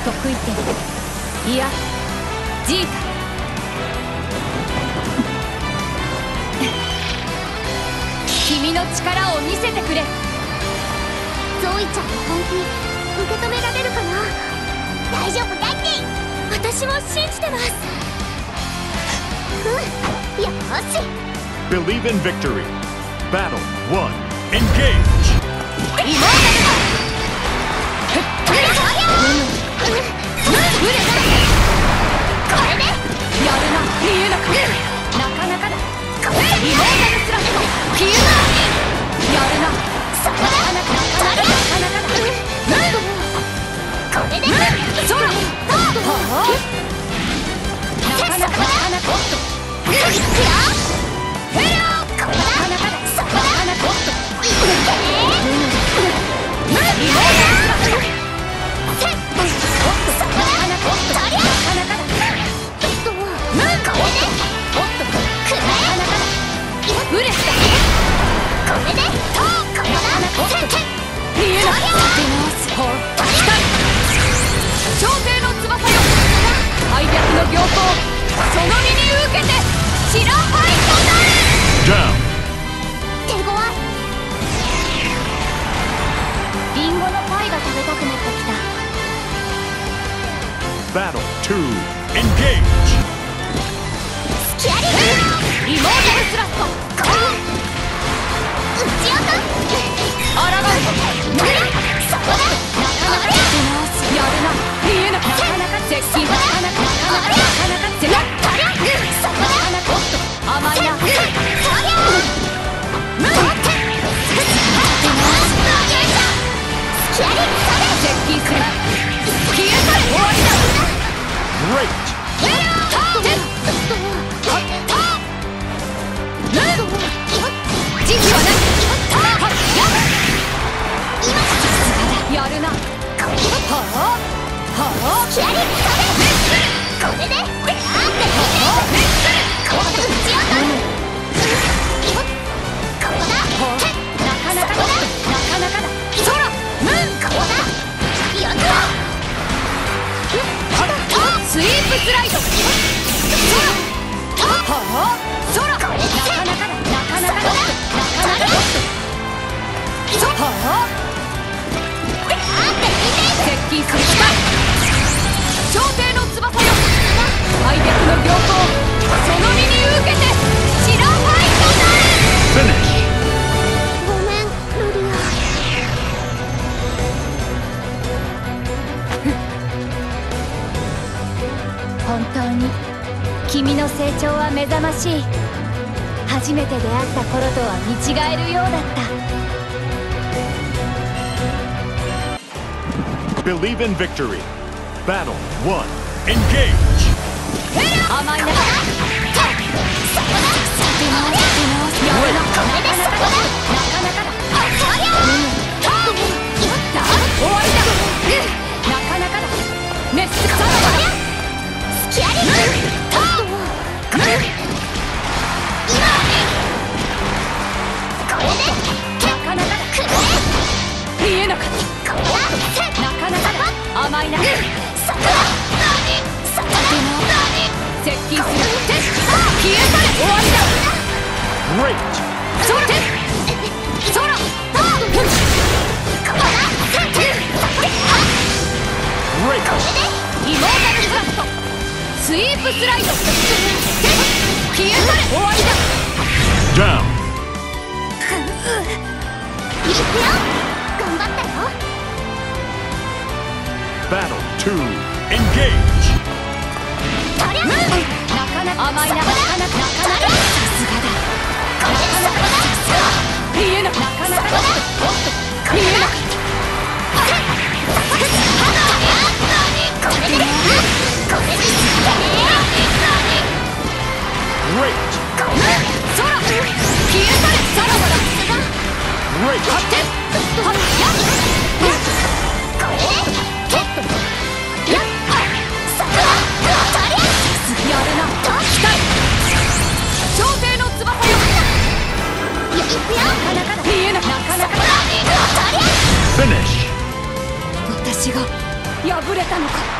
得意点、いやジータ。君の力を見せてくれ。 ゾイちゃんの本気受け止められるかな。大丈夫だって。私も信じてます。よし。 Believe in victory. Battle 1. Engage. リンゴのパイが食べたくなってきた。 Battle 2. Engage. スキャリーイモータルスラット撃ち落とあらがうそこだ。やるな。見えなかなかなか接近。なかなか接近。そこだ。甘いな。そりゃ接近する。消えたれ。終わりだ。 Great. 時期はない。やるな。はあキャリーこれでスイープスライド。接近する。朝廷の翼よ。敗北の僥倖その身に受けてシラファイトだ。 Finish. ごめんルリア。 本当に君の成長は目覚ましい。初めて出会った頃とは見違えるようだった。 Believe in victory. Battle 1. Engage. 甘いな。甘いな。接近する。消えたれ。終わりだ。 Great. そらそら Great. イモータルスラットスイープスライド。消えたれ。終わりだ。 Down. いくよ。頑張ったよ。 Battle 2. Engage. なかなか甘いな。なかなかさすがだ。見えなかった。見えなかった。 Great. 空消えたれ。さらばだ。 Great. はってはっやっやるな。来たい。朝廷の翼よ。なかなか見えなかった。 Finish. 私がや破れたのか。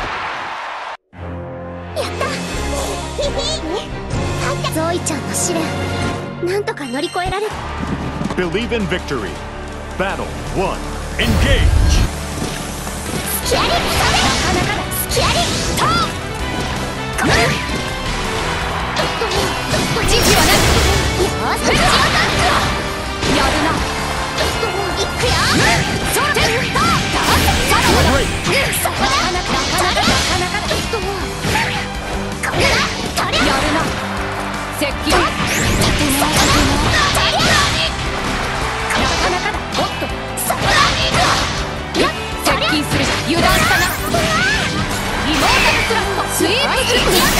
やったゾイちゃんの試練、なんとか乗り越えられる。 Believe in victory. Battle 1. Engage! スキャリなかなかだ。スキャリトー時期はない。 よーし、 やるな。 いくよ。 それ Great! そこだ。なかなかだ。 やるな。接近。なかなかだ。おっと。接近する。油断したな。イモータルスラットスイープする。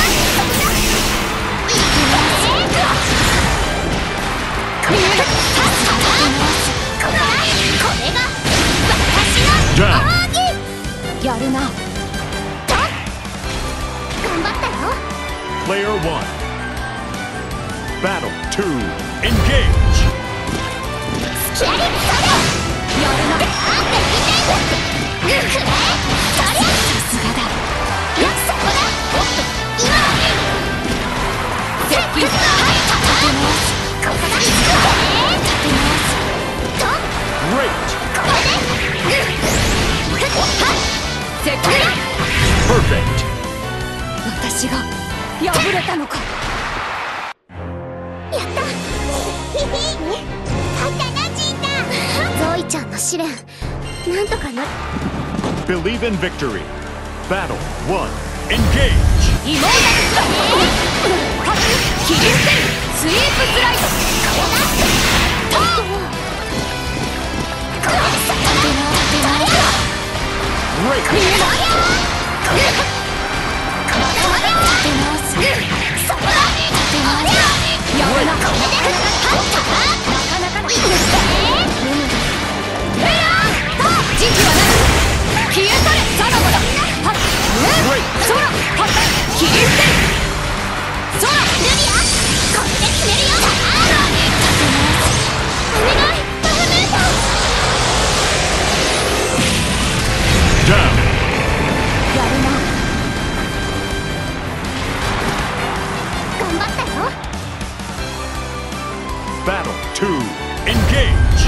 Down! やるな。 頑張ったよ。 Player 1. Battle 2. Engage! スキャリやるな。さすがだ。接近。立て直す。 Great! 接近。 Perfect! 私が破れたのか。 やったゾイちゃんの試練、なんとかな。 Believe in victory. Battle 1. Engage! イモータルスラット切り捨てる。スイープスライド。 Great! 見えない。やるな。なかなかだ。時期はない。消え去れ。サラゴだ。はっ。空。はっ。切り捨てる。空。ルビア。これで決めるよ。お願い。ダメだ。 Down! やるな。 頑張ったよ。 Battle 2. Engage!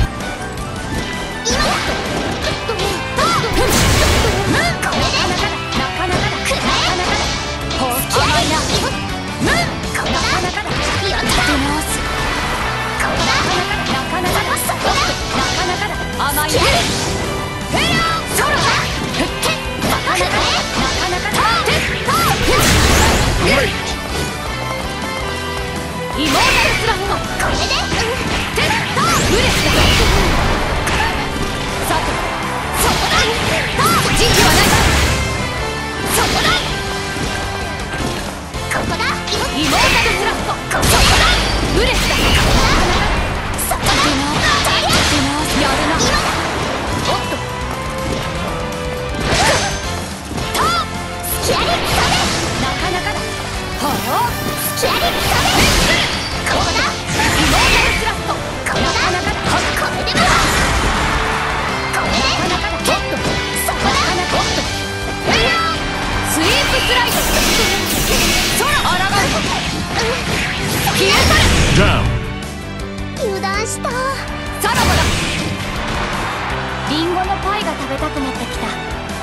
イモータルスラット。これでテッドブレスだ。さてそこだ。時期はない。そこだ。 ここだ。 イモータルスラット。そこだ。ブレスだ。 そこだ。 やるな。おっと。 スキャリなかなかだ。はあ。 スキャリここだ。 イモータルスラット。 ここだ。これでもこれでなかなかだ。おっと。 そこだ。 スイープスライド。空あらがう。消え去れ。 Down! 油断した。 さらばだ。 リンゴのパイが食べたくなってきた。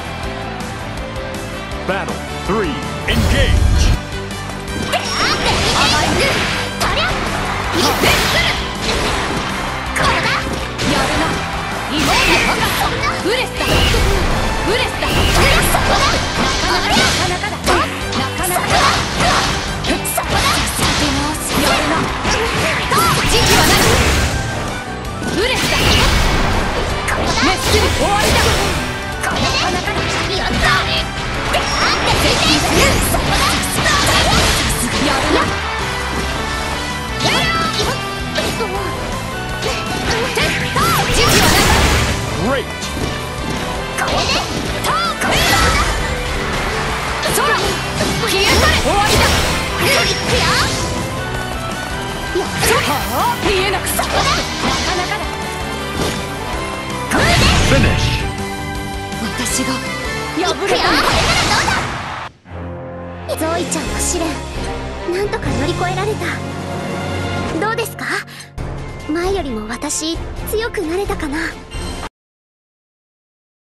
Battle 3. Engage! 甘い。 とりゃベックル。 これだ。 やるな。イモータルブレスだ。ブレスだ。 そこだ。 なかなかだ。なかなかだ。 そこだ。 やるな。時期はない。ブレスだ。メッシュ終わりだ。 これでやった。 接近する。 そこだ。 やるな。時期はない。 Great! これで空消え去れ。終わりだ。 いくよ。 はあ、見えなくさ。なかなかだ。 Finish! 私が破破れた。 ゾイちゃんの試練、なんとか乗り越えられた。どうですか？前よりも私強くなれたかな？